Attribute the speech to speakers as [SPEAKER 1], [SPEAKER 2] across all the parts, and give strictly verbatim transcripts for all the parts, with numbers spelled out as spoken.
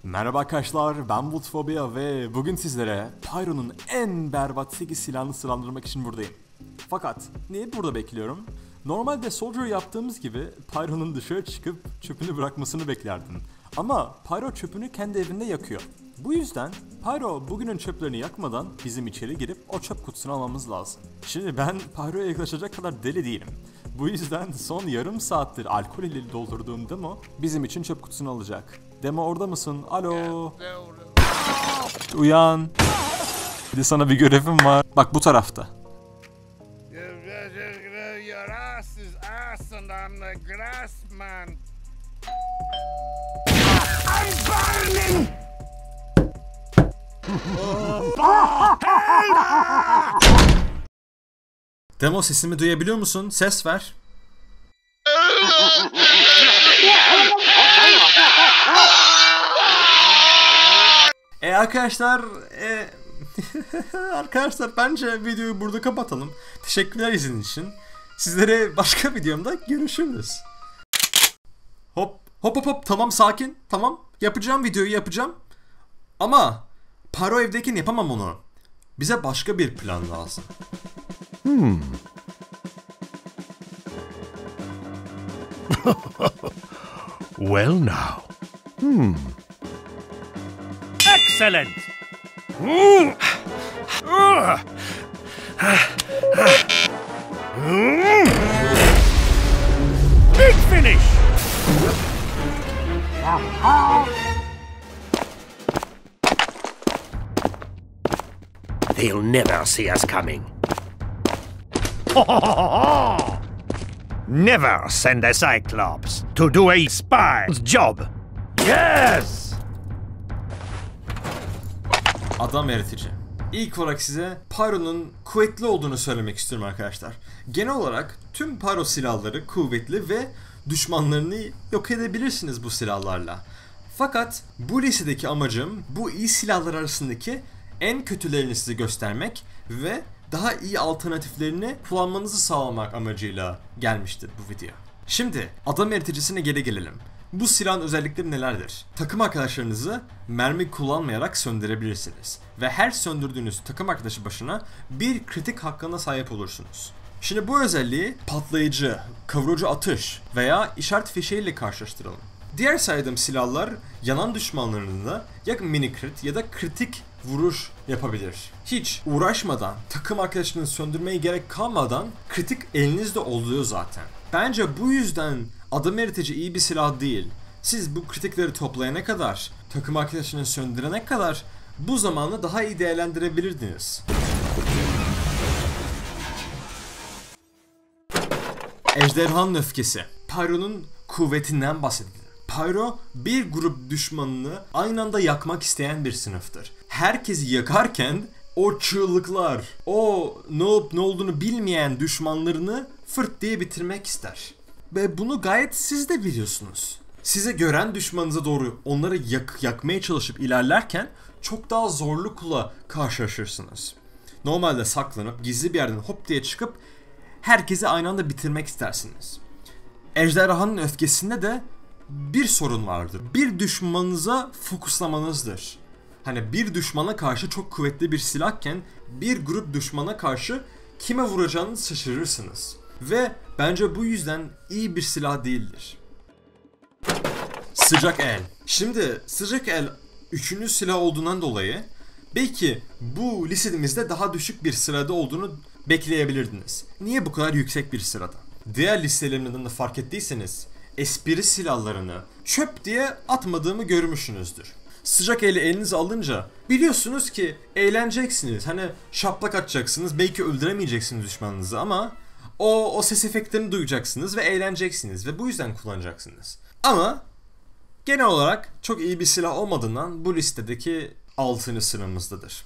[SPEAKER 1] Merhaba arkadaşlar, ben Vultfobia ve bugün sizlere Pyro'nun en berbat sekiz silahını sıralandırmak için buradayım. Fakat niye burada bekliyorum? Normalde Soldier yaptığımız gibi Pyro'nun dışarı çıkıp çöpünü bırakmasını beklerdim. Ama Pyro çöpünü kendi evinde yakıyor. Bu yüzden Pyro bugünün çöplerini yakmadan bizim içeri girip o çöp kutusunu almamız lazım. Şimdi ben Pyro'ya yaklaşacak kadar deli değilim. Bu yüzden son yarım saattir alkol ile doldurduğum demo bizim için çöp kutusunu alacak. Demo orada mısın? Alo. Uyan. Bir de sana bir görevim var. Bak bu tarafta. Demo, sesimi duyabiliyor musun? Ses ver. E arkadaşlar, e, arkadaşlar bence videoyu burada kapatalım. Teşekkürler izin için. Sizlere başka videomda görüşürüz. Hop hop hop hop, tamam, sakin, tamam, yapacağım, videoyu yapacağım. Ama Pyro evdeyken yapamam onu. Bize başka bir plan lazım. Hmm.
[SPEAKER 2] Well now. Hmm. Excellent. Big finish. They'll never see us coming. Never send a Cyclops to do a spy's job. Yes!
[SPEAKER 1] Adam eritici. İlk olarak size Pyro'nun kuvvetli olduğunu söylemek istiyorum arkadaşlar. Genel olarak tüm Pyro silahları kuvvetli ve düşmanlarını yok edebilirsiniz bu silahlarla. Fakat bu listedeki amacım bu iyi silahlar arasındaki en kötülerini size göstermek ve daha iyi alternatiflerini kullanmanızı sağlamak amacıyla gelmiştir bu video. Şimdi adam eriticisine geri gelelim. Bu silahın özellikleri nelerdir? Takım arkadaşlarınızı mermi kullanmayarak söndürebilirsiniz. Ve her söndürdüğünüz takım arkadaşı başına bir kritik hakkına sahip olursunuz. Şimdi bu özelliği patlayıcı, kavurucu atış veya işaret fişeğiyle karşılaştıralım. Diğer saydığım silahlar yanan düşmanlarında ya mini crit ya da kritik vuruş yapabilir. Hiç uğraşmadan, takım arkadaşını söndürmeye gerek kalmadan kritik elinizde oluyor zaten. Bence bu yüzden adam eritici iyi bir silah değil. Siz bu kritikleri toplayana kadar, takım arkadaşını söndürene kadar bu zamanı daha iyi değerlendirebilirdiniz. Ejderhanın öfkesi. Pyro'nun kuvvetinden bahsedilir. Pyro bir grup düşmanını aynı anda yakmak isteyen bir sınıftır. Herkesi yakarken o çığlıklar, o ne olup ne olduğunu bilmeyen düşmanlarını fırt diye bitirmek ister. Ve bunu gayet siz de biliyorsunuz. Size gören düşmanınıza doğru onları yak yakmaya çalışıp ilerlerken çok daha zorlukla karşılaşırsınız. Normalde saklanıp gizli bir yerden hop diye çıkıp herkesi aynı anda bitirmek istersiniz. Ejderhanın öfkesinde de bir sorun vardır. Bir düşmanınıza fokuslamanızdır. Hani bir düşmana karşı çok kuvvetli bir silahken bir grup düşmana karşı kime vuracağınızı şaşırırsınız. Ve bence bu yüzden iyi bir silah değildir. Sıcak el. Şimdi sıcak el üçüncü silah olduğundan dolayı belki bu listemizde daha düşük bir sırada olduğunu bekleyebilirdiniz. Niye bu kadar yüksek bir sırada? Diğer listelerimden de fark ettiyseniz espri silahlarını çöp diye atmadığımı görmüşsünüzdür. Sıcak eli elinize alınca biliyorsunuz ki eğleneceksiniz. Hani şaplak atacaksınız, belki öldüremeyeceksiniz düşmanınızı ama o, o ses efektlerini duyacaksınız ve eğleneceksiniz ve bu yüzden kullanacaksınız. Ama genel olarak çok iyi bir silah olmadığından bu listedeki altıncı sıramızdadır.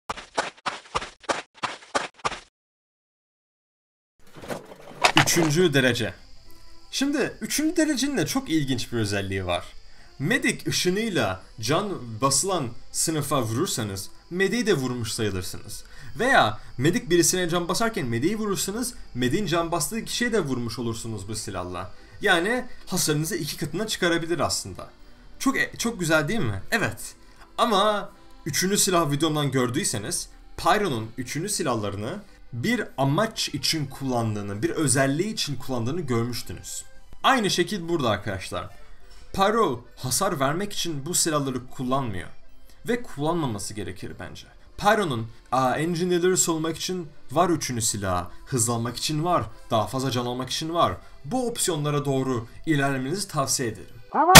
[SPEAKER 1] Üçüncü derece. Şimdi üçüncü derecenin de çok ilginç bir özelliği var. Medik ışınıyla can basılan sınıfa vurursanız Medik'i de vurmuş sayılırsınız. Veya Medik birisine can basarken Medik'i vurursanız Medik'in can bastığı kişiye de vurmuş olursunuz bu silahla. Yani hasarınızı iki katına çıkarabilir aslında. Çok çok güzel değil mi? Evet. Ama üçüncü silah videomdan gördüyseniz Pyro'nun üçüncü silahlarını bir amaç için kullandığını, bir özelliği için kullandığını görmüştünüz. Aynı şekil burada arkadaşlar. Pyro hasar vermek için bu silahları kullanmıyor. Ve kullanmaması gerekir bence. Pyro'nun engineer'ları savunmak için var üçüncü silahı, hızlanmak için var, daha fazla can almak için var. Bu opsiyonlara doğru ilerlemenizi tavsiye ederim.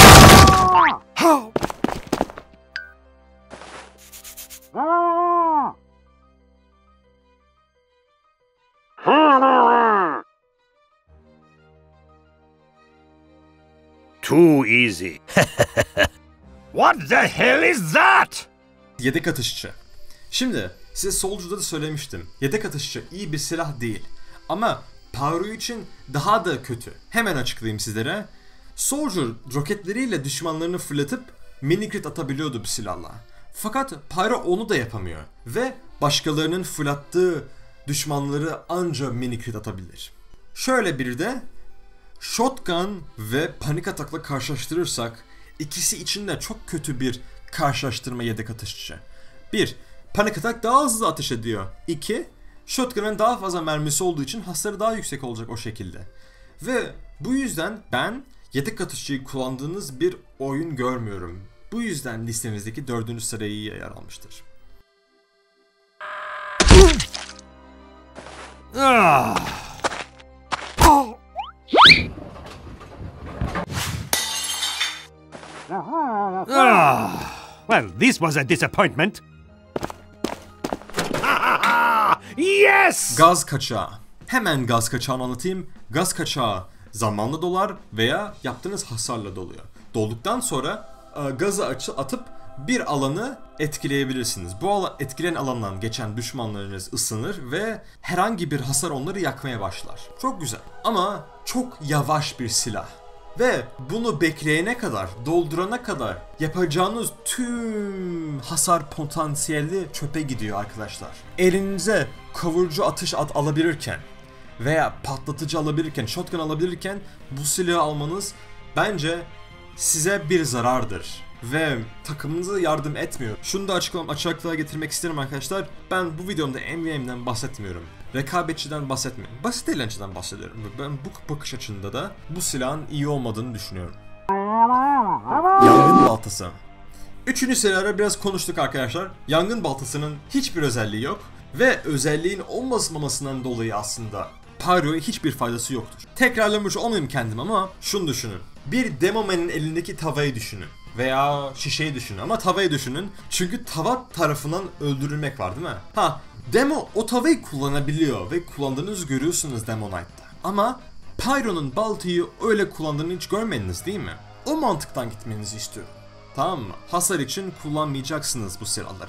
[SPEAKER 2] Too easy. What the hell is that?
[SPEAKER 1] Yedek atışçı. Şimdi size Soldier'da da söylemiştim. Yedek atışçı iyi bir silah değil. Ama Pyro için daha da kötü. Hemen açıklayayım sizlere. Soldier roketleriyle düşmanlarını fırlatıp mini crit atabiliyordu bu silahla. Fakat Pyro onu da yapamıyor. Ve başkalarının fırlattığı düşmanları anca mini crit atabilir. Şöyle bir de Shotgun ve panik atakla karşılaştırırsak ikisi için de çok kötü bir karşılaştırma yedek atışçı. bir. Panik atak daha hızlı ateş ediyor. iki. Shotgun'ın daha fazla mermisi olduğu için hasarı daha yüksek olacak o şekilde. Ve bu yüzden ben yedek atışçıyı kullandığınız bir oyun görmüyorum. Bu yüzden listemizdeki dördüncü sıraya yer almıştır.
[SPEAKER 2] Well, this was a disappointment. Yes!
[SPEAKER 1] Gaz kaçağı. Hemen gaz kaçağını anlatayım. Gaz kaçağı zamanla dolar veya yaptığınız hasarla doluyor. Dolduktan sonra e, gazı açı, atıp bir alanı etkileyebilirsiniz. Bu alan, etkileyen alandan geçen düşmanlarınız ısınır ve herhangi bir hasar onları yakmaya başlar. Çok güzel. Ama çok yavaş bir silah. Ve bunu bekleyene kadar, doldurana kadar yapacağınız tüm hasar potansiyeli çöpe gidiyor arkadaşlar. Elinize kavurucu atış at alabilirken veya patlatıcı alabilirken, shotgun alabilirken bu silahı almanız bence size bir zarardır. Ve takımınıza yardım etmiyor. Şunu da açıklam açıklığa getirmek isterim arkadaşlar. Ben bu videomda M V M'den bahsetmiyorum. Rekabetçiden bahsetmiyorum. Basit eğlenceden bahsediyorum. Ben bu bakış açında da bu silahın iyi olmadığını düşünüyorum. Yangın baltası. Üçüncü silahı biraz konuştuk arkadaşlar. Yangın baltasının hiçbir özelliği yok. Ve özelliğin olmamasından dolayı aslında Pyro'ya hiçbir faydası yoktur. Tekrarlamış olmayayım kendim ama şunu düşünün. Bir Demoman'in elindeki tavayı düşünün. Veya şişeyi düşünün ama tavayı düşünün. Çünkü tava tarafından öldürülmek var değil mi? Ha, Demo o tavayı kullanabiliyor ve kullandığınızı görüyorsunuz Demo Knight'ta. Ama Pyro'nun baltayı öyle kullandığını hiç görmediniz değil mi? O mantıktan gitmenizi istiyorum. Tamam mı? Hasar için kullanmayacaksınız bu silahları.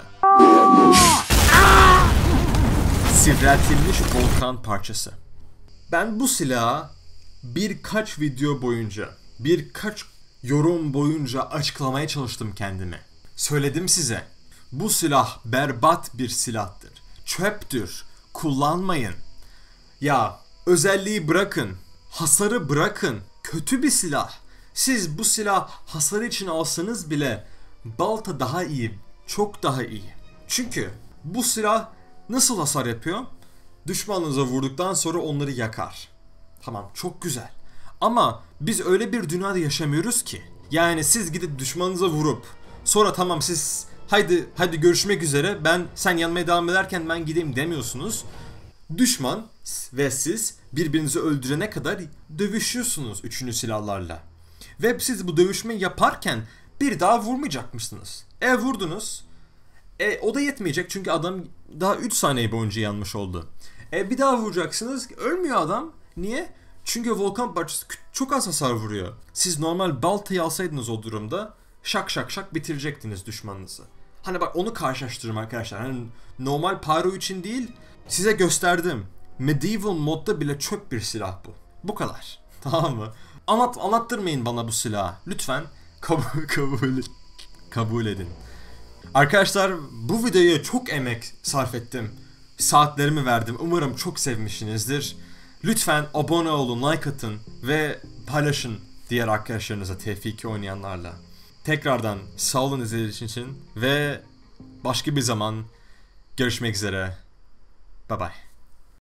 [SPEAKER 1] Sivriltilmiş volkan parçası. Ben bu silahı birkaç video boyunca, birkaç yorum boyunca açıklamaya çalıştım kendime. Söyledim size. Bu silah berbat bir silahtır. Çöptür. Kullanmayın. Ya özelliği bırakın. Hasarı bırakın. Kötü bir silah. Siz bu silah hasar için alsanız bile balta daha iyi. Çok daha iyi. Çünkü bu silah nasıl hasar yapıyor? Düşmanınıza vurduktan sonra onları yakar. Tamam, çok güzel. Ama biz öyle bir dünyada yaşamıyoruz ki. Yani siz gidip düşmanınıza vurup sonra tamam siz haydi hadi görüşmek üzere ben sen yanmaya devam ederken ben gideyim demiyorsunuz. Düşman ve siz birbirinizi öldürene kadar dövüşüyorsunuz üçüncü silahlarla. Ve siz bu dövüşmeyi yaparken bir daha vurmayacakmışsınız. E vurdunuz. E o da yetmeyecek çünkü adam daha üç saniye boyunca yanmış oldu. E bir daha vuracaksınız. Ölmüyor adam. Niye? Çünkü volkan parçası çok az hasar vuruyor. Siz normal baltayı alsaydınız o durumda şak şak şak bitirecektiniz düşmanınızı. Hani bak onu karşılaştırırım arkadaşlar. Hani normal Pyro için değil, size gösterdim. Medieval modda bile çöp bir silah bu. Bu kadar. Tamam mı? Anlat, anlattırmayın bana bu silahı. Lütfen kabul, kabul, kabul edin. Arkadaşlar bu videoya çok emek sarf ettim. Saatlerimi verdim. Umarım çok sevmişsinizdir. Lütfen abone olun, like atın ve paylaşın diğer arkadaşlarınıza T F iki oynayanlarla. Tekrardan sağ olun izlediğiniz için ve başka bir zaman görüşmek üzere. Bye bye.